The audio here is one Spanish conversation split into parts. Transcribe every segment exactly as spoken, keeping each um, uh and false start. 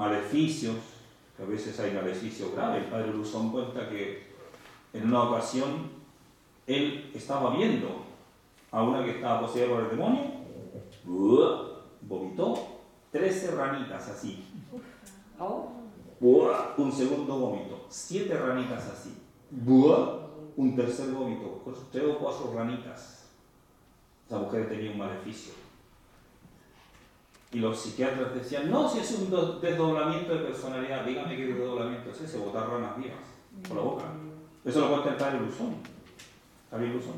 maleficios, que a veces hay maleficios graves. El padre Luzón cuenta que en una ocasión él estaba viendo a una que estaba poseída por el demonio, vomitó trece ranitas así. Un segundo vómito, siete ranitas así. Un tercer vómito, tres o cuatro ranitas. Esa mujer tenía un maleficio. Y los psiquiatras decían, no, si es un desdoblamiento de personalidad, dígame qué desdoblamiento es ese, botar ranas vivas por la boca. Eso lo cuenta el padre Luzón. Javier Luzón.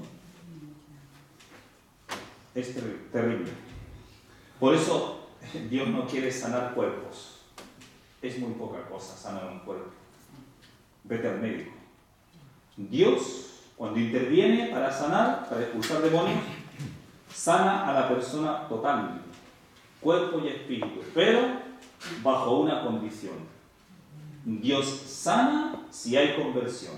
Es ter- terrible. Por eso Dios no quiere sanar cuerpos. Es muy poca cosa sanar un cuerpo. Vete al médico. Dios, cuando interviene para sanar, para expulsar demonios, sana a la persona total, cuerpo y espíritu, pero bajo una condición. Dios sana si hay conversión.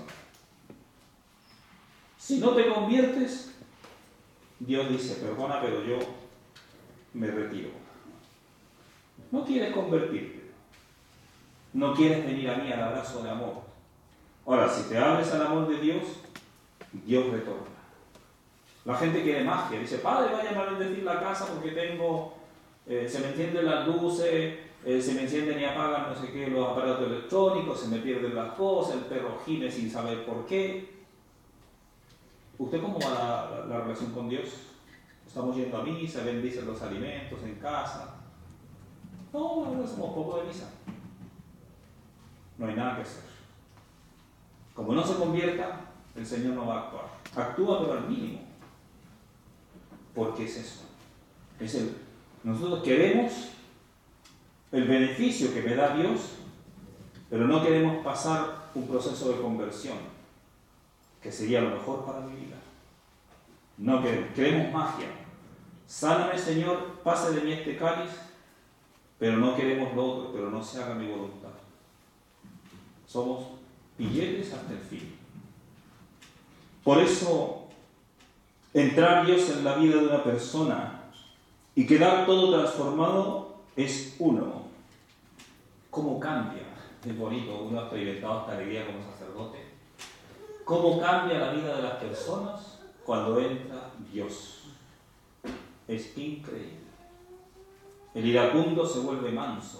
Si no te conviertes, Dios dice, perdona, pero yo me retiro. No quieres convertirte. No quieres venir a mí al abrazo de amor. Ahora, si te abres al amor de Dios, Dios retorna. La gente quiere magia. Dice, padre, vaya a bendecir la casa porque tengo, eh, se me encienden las luces, eh, se me encienden y apagan no sé qué, los aparatos electrónicos, se me pierden las cosas, el perro gime sin saber por qué. ¿Usted cómo va la, la, la relación con Dios? Estamos yendo a misa, bendicen los alimentos en casa. No, no hacemos poco de misa. No hay nada que hacer. Como no se convierta, el Señor no va a actuar. Actúa pero al mínimo. Porque es eso. Es el, nosotros queremos el beneficio que me da Dios, pero no queremos pasar un proceso de conversión, que sería lo mejor para mi vida. No queremos, queremos magia. Sáname, Señor, pase de mí este cáliz, pero no queremos lo otro, pero no se haga mi voluntad. Somos billetes hasta el fin. Por eso, entrar Dios en la vida de una persona y quedar todo transformado es uno. ¿Cómo cambia? Es bonito, uno ha experimentado esta alegría como sacerdote. ¿Cómo cambia la vida de las personas cuando entra Dios? Es increíble. El iracundo se vuelve manso.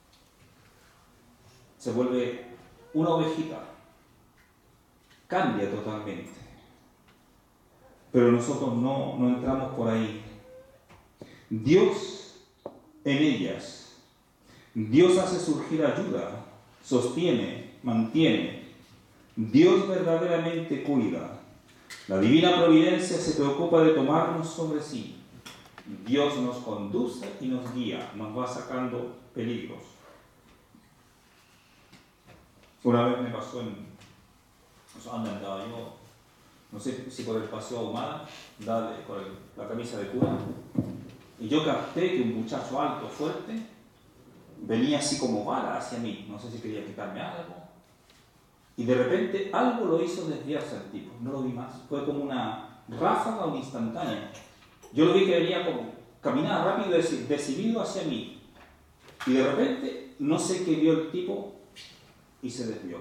Se vuelve una ovejita. Cambia totalmente. Pero nosotros no, no entramos por ahí. Dios en ellas. Dios hace surgir ayuda, sostiene, mantiene. Dios verdaderamente cuida. La divina providencia se preocupa de tomarnos sobre sí. Dios nos conduce y nos guía, nos va sacando peligros. Una vez me pasó en... ¿Dónde andaba yo? No sé si por el Paseo Ahumada, con el, la camisa de cura. Y yo capté que un muchacho alto, fuerte, venía así como bala hacia mí. No sé si quería quitarme algo. Y de repente algo lo hizo desviarse al tipo. No lo vi más. Fue como una ráfaga, un instantáneo. Yo lo vi que venía como caminaba rápido, decidido hacia mí. Y de repente, no sé qué vio el tipo y se desvió.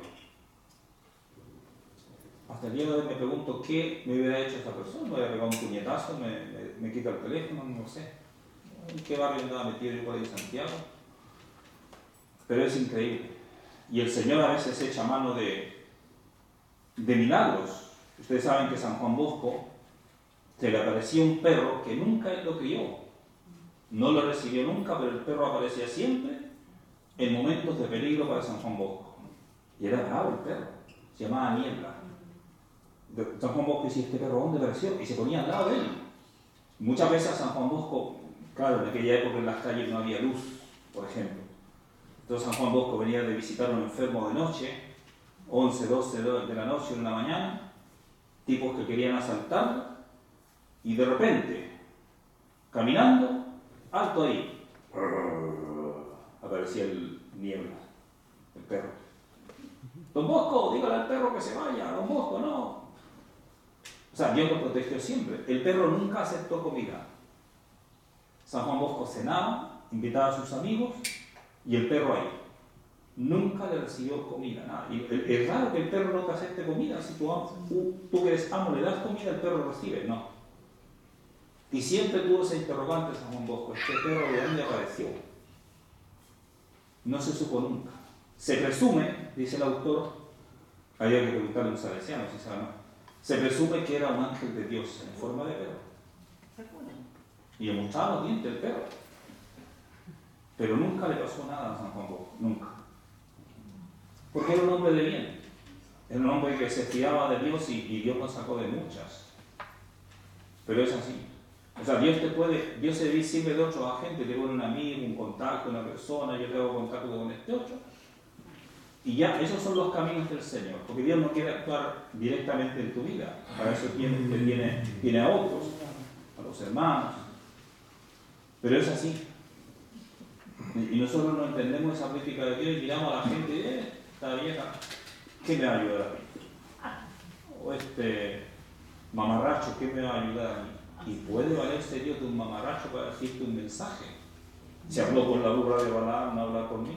Hasta el día de hoy me pregunto qué me hubiera hecho esta persona. Me hubiera pegado un puñetazo, me, me, me quita el teléfono, no sé. ¿En qué barrio andaba metido yo por ahí en Santiago? Pero es increíble. Y el Señor a veces echa mano de, de milagros. Ustedes saben que San Juan Bosco se le aparecía un perro que nunca él lo crió. No lo recibió nunca, pero el perro aparecía siempre en momentos de peligro para San Juan Bosco. Y era bravo el perro. Se llamaba Niebla. San Juan Bosco decía, ¿este perro dónde apareció? Y se ponía al lado de él. Muchas veces a San Juan Bosco, claro, en aquella época en las calles no había luz, por ejemplo. Entonces San Juan Bosco venía de visitar a un enfermo de noche, once, doce de la noche, en la mañana, tipos que querían asaltarlo, y de repente, caminando, alto ahí, aparecía el Niebla, el perro. Don Bosco, dígale al perro que se vaya, Don Bosco, no. O sea, Dios lo protegió siempre. El perro nunca aceptó comida. San Juan Bosco cenaba, invitaba a sus amigos y el perro ahí. nunca le recibió comida, nada. Y es raro que el perro no te acepte comida. Si tú, tú, tú que eres amo le das comida, el perro recibe. No. Y siempre tuvo ese interrogante San Juan Bosco: ¿este perro de dónde apareció? No se supo nunca. Se presume, dice el autor, había que preguntarle a un salesiano si sabe, ¿no? Se presume que era un ángel de Dios en forma de perro. Y le mostraba los dientes del perro. Pero nunca le pasó nada a San Juan Bosco, nunca. Porque era un hombre de bien. Era un hombre que se fiaba de Dios y, y Dios lo sacó de muchas. Pero es así. O sea, Dios te puede, Dios se sirve de otros agentes, te pone un amigo, un contacto, una persona, yo tengo contacto con este otro. Y ya, esos son los caminos del Señor, porque Dios no quiere actuar directamente en tu vida. Para eso tiene, tiene, tiene a otros, a los hermanos. Pero es así. Y nosotros no entendemos esa política de Dios y miramos a la gente y eh, esta vieja, ¿qué me va a ayudar a mí? O este mamarracho, ¿qué me va a ayudar a mí? Y puede valerse Dios de un mamarracho para decirte un mensaje. Si habló con la burra de Balaam, no habla por mí.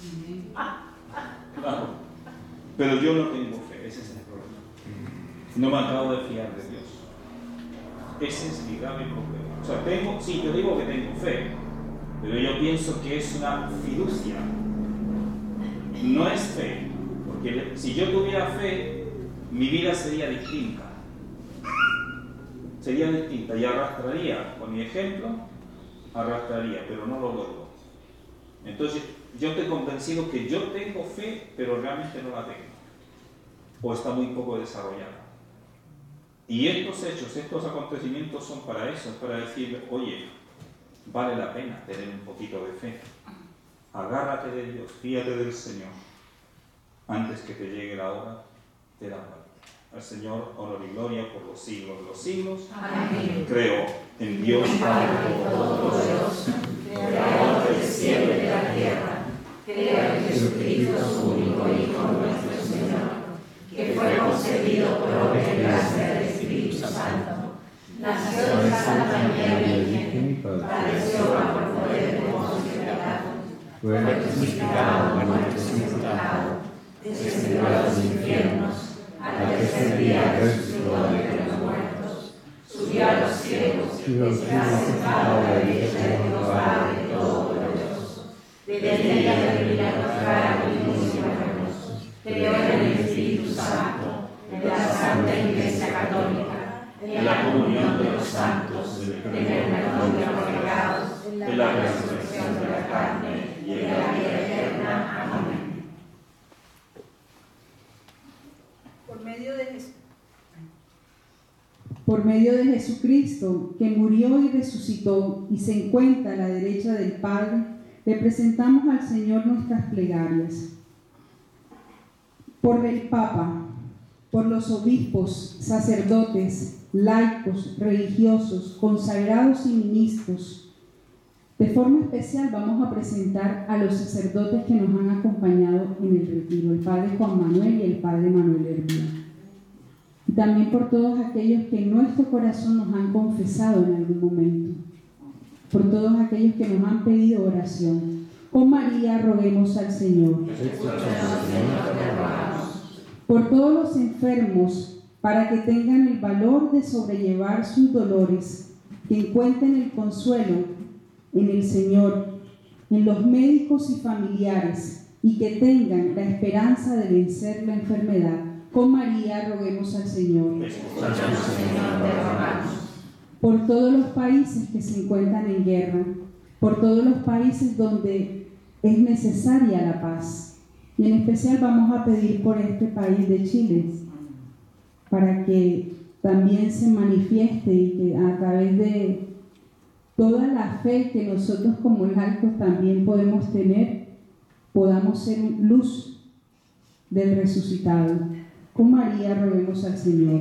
Claro. Pero yo no tengo fe, ese es el problema. No me acabo de fiar de Dios. Ese es mi grave problema. O sea, tengo, sí, yo digo que tengo fe, pero yo pienso que es una fiducia. No es fe, porque si yo tuviera fe, mi vida sería distinta. Sería distinta y arrastraría, con mi ejemplo, arrastraría, pero no lo logro. Entonces, yo estoy convencido que yo tengo fe, pero realmente no la tengo. O está muy poco desarrollada. Y estos hechos, estos acontecimientos son para eso, es para decir, oye, vale la pena tener un poquito de fe. Agárrate de Dios, fíate del Señor, antes que te llegue la hora de la muerte. Al Señor honor y gloria por los siglos de los siglos. Amén. Creo en Dios Padre Todopoderoso, Creador del cielo y de la tierra. Creo en Jesucristo, su único Hijo, nuestro Señor, que fue concebido por obra y gracia del Espíritu Santo. Nació de Santa María Virgen, padeció bajo el poder de Poncio Pilato, fue crucificado, muerto y sepultado, descendió a los infiernos. Al tercer día resucitó de entre los muertos, subió a los cielos, está sentado a la derecha de Dios Padre Todopoderoso. Desde ahí ha de venir a juzgar a vivos y muertos. Creo en el Espíritu Santo, en la Santa Iglesia Católica, en la comunión de los santos, en el perdón de los pecados, en la resurrección de la carne y en la vida eterna. Amén. Por medio de Jesús. Por medio de Jesucristo, que murió y resucitó y se encuentra a la derecha del Padre, le presentamos al Señor nuestras plegarias. Por el Papa, por los obispos, sacerdotes, laicos, religiosos, consagrados y ministros. De forma especial vamos a presentar a los sacerdotes que nos han acompañado en el retiro, el Padre Juan Manuel y el Padre Manuel Hermida. Y también por todos aquellos que en nuestro corazón nos han confesado en algún momento, por todos aquellos que nos han pedido oración. Con María roguemos al Señor. Por todos los enfermos, para que tengan el valor de sobrellevar sus dolores, que encuentren el consuelo en el Señor, en los médicos y familiares, y que tengan la esperanza de vencer la enfermedad. Con María roguemos al Señor. Por todos los países que se encuentran en guerra, por todos los países donde es necesaria la paz. Y en especial vamos a pedir por este país de Chile, para que también se manifieste y que a través de toda la fe que nosotros como laicos también podemos tener, podamos ser luz del resucitado. Con María roguemos al Señor.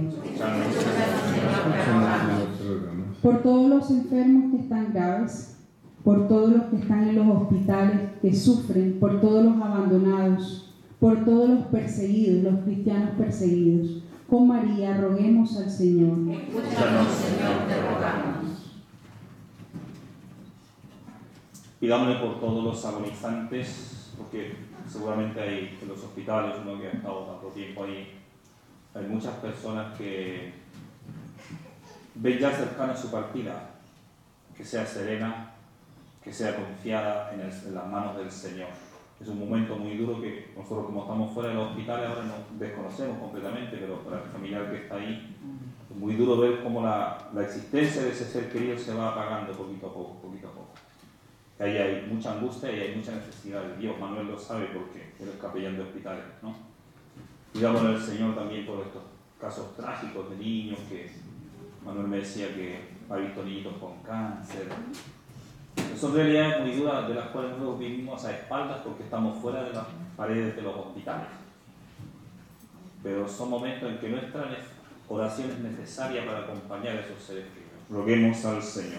Por todos los enfermos que están graves, por todos los que están en los hospitales, que sufren, por todos los abandonados, por todos los perseguidos, los cristianos perseguidos. Con María roguemos al Señor. Escúchanos, Señor, te rogamos. Pidámosle por todos los agonizantes, por porque seguramente hay en los hospitales, uno que ha estado tanto tiempo ahí, hay muchas personas que ven ya cercana su partida, que sea serena, que sea confiada en, el, en las manos del Señor. Es un momento muy duro que nosotros, como estamos fuera de los hospitales, ahora nos desconocemos completamente, pero para el familiar que está ahí, es muy duro ver cómo la, la existencia de ese ser querido se va apagando poquito a poco, poquito a poco. Ahí hay mucha angustia y hay mucha necesidad de Dios. Manuel lo sabe porque él es capellán de hospitales, ¿no? Pidámosle al Señor también por estos casos trágicos de niños, que Manuel me decía que ha visto niñitos con cáncer. Son realidades muy duras de las cuales nosotros vivimos a espaldas porque estamos fuera de las paredes de los hospitales. Pero son momentos en que nuestra oración es necesaria para acompañar a esos seres queridos. Roguemos al Señor.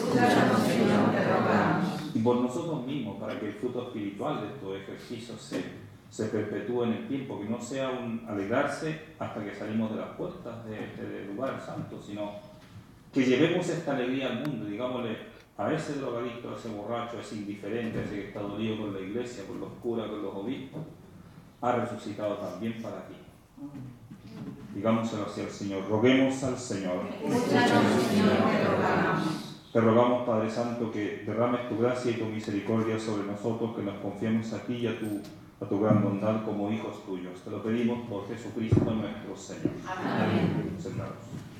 Y por nosotros mismos, para que el fruto espiritual de estos ejercicios se, se perpetúe en el tiempo, que no sea un alegrarse hasta que salimos de las puertas de este lugar santo, sino que llevemos esta alegría al mundo, digámosle, a ese drogadicto, a ese borracho, a ese indiferente, a ese que está dolido con la iglesia, con los curas, con los obispos, ha resucitado también para ti. Digámoselo así al Señor. Roguemos al Señor. Te rogamos, Padre Santo, que derrames tu gracia y tu misericordia sobre nosotros, que nos confiemos a ti y a tu, a tu gran bondad como hijos tuyos. Te lo pedimos por Jesucristo nuestro Señor. Amén. Sentados.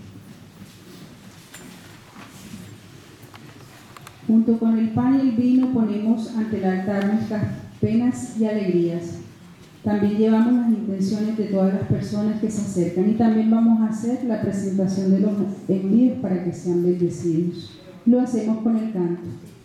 Junto con el pan y el vino ponemos ante el altar nuestras penas y alegrías. También llevamos las intenciones de todas las personas que se acercan y también vamos a hacer la presentación de los envíos para que sean bendecidos. Lo hacemos con el canto.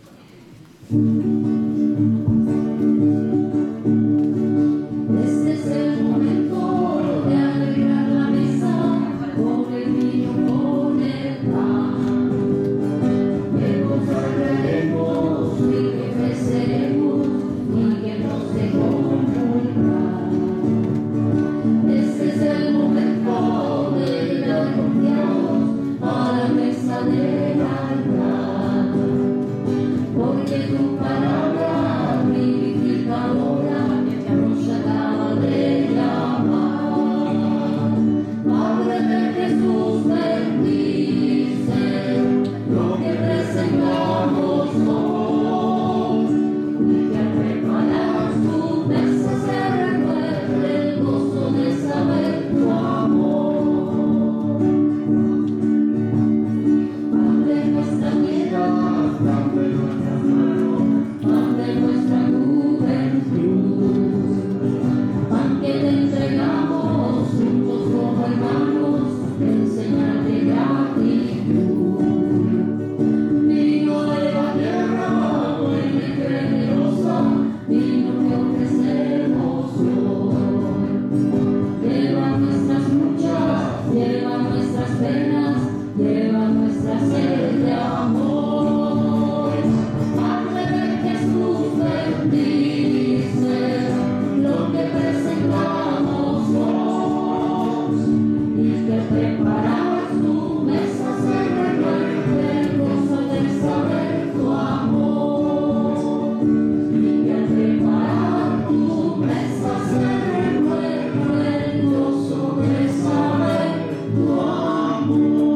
Este es el momento de alegrar la mesa con el vino, con el pan. Que consagraremos y que creceremos y que nos dé comunicar. Este es el momento de ir confiados a la mesa del altar. Porque tu palabra vivificadora nos acaba de llamar. Padre de Jesús, bendice lo que presentamos hoy, y que al preparar tu mesa se renueve el gozo de saber tu amor. Pan de nuestra tierra, pan de nuestra mano, pan de nuestra juventud, pan que te entregamos juntos como hermanos en señal de gratitud. Vino de la tierra, buena y generosa, vino que ofrecemos hoy. Lleva nuestras luchas, lleva nuestras penas, lleva nuestra sed de amor. Padre de Jesús, bendice lo que presentamos hoy, y que preparar tu mesa se renueve el gozo de saber tu amor, y que al preparar tu mesa se renueve el gozo de saber tu amor.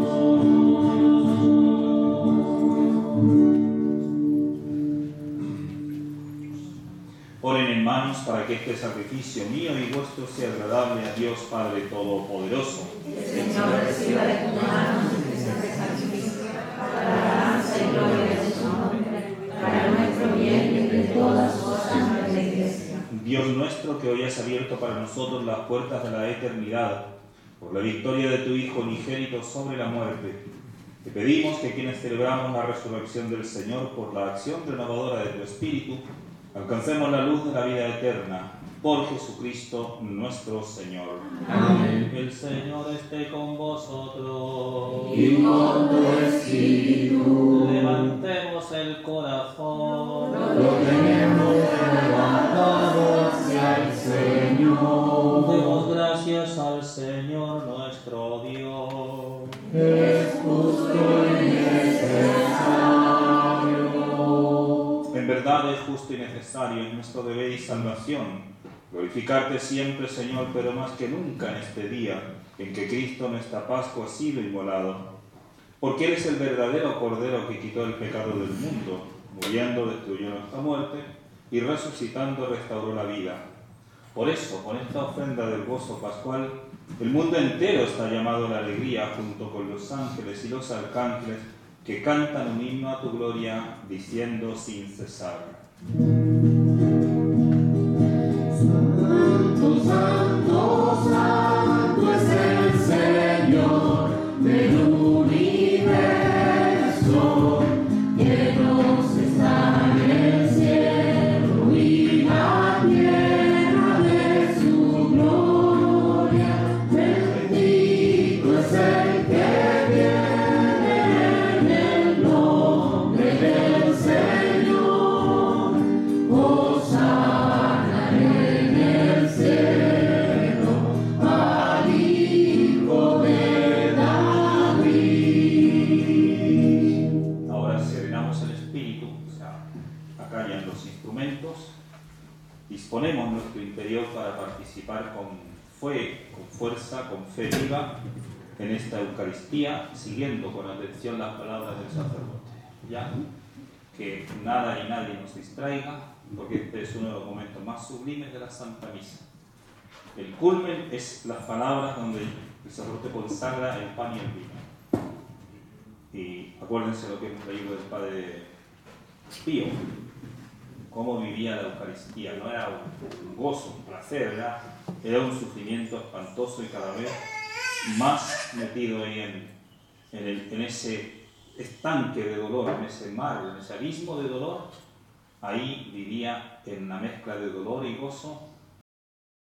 Oren en manos para que este sacrificio mío y vuestro sea agradable a Dios Padre Todopoderoso. El Señor reciba de tus manos este sacrificio para la alabanza y gloria de su nombre, para nuestro bien y de todas las cosas de la Iglesia. Dios nuestro, que hoy has abierto para nosotros las puertas de la eternidad, por la victoria de tu Hijo unigénito sobre la muerte, te pedimos que quienes celebramos la resurrección del Señor por la acción renovadora de tu Espíritu, alcancemos la luz de la vida eterna, por Jesucristo nuestro Señor. Amén. El Señor esté con vosotros. Y con tu espíritu. Levantemos el corazón. Lo tenemos levantado hacia el Señor. Demos gracias al Señor nuestro Dios. Es justo y necesario. En verdad es justo justo y necesario, es nuestro deber y salvación. Glorificarte siempre, Señor, pero más que nunca en este día en que Cristo, nuestra Pascua, ha sido inmolado. Porque Él es el verdadero Cordero que quitó el pecado del mundo, muriendo destruyó nuestra muerte y resucitando restauró la vida. Por eso, con esta ofrenda del gozo pascual, el mundo entero está llamado a la alegría junto con los ángeles y los arcángeles que cantan un himno a tu gloria, diciendo sin cesar. Santo, santo, santo es el Señor del universo, llenos están el cielo y la tierra de su gloria. Bendito es el que viene en el nombre del Señor. Hosana en el cielo al Hijo de David. Ahora serenamos el espíritu, o sea, acallan los instrumentos, disponemos nuestro interior para participar con fe, con fuerza, con fe viva en esta Eucaristía, siguiendo con atención las palabras del sacerdote. Ya, que nada y nadie nos distraiga, porque este es uno de los momentos más sublimes de la Santa Misa. El culmen es las palabras donde el sacerdote consagra el pan y el vino. Y acuérdense lo que hemos leído del Padre Pío, cómo vivía la Eucaristía. No era un gozo, un placer, era, era un sufrimiento espantoso y cada vez más metido ahí en, en, el, en ese estanque de dolor, en ese mar, en ese abismo de dolor. Ahí vivía en una mezcla de dolor y gozo